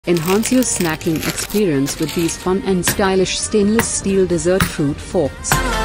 Enhance your snacking experience with these fun and stylish stainless steel dessert fruit forks.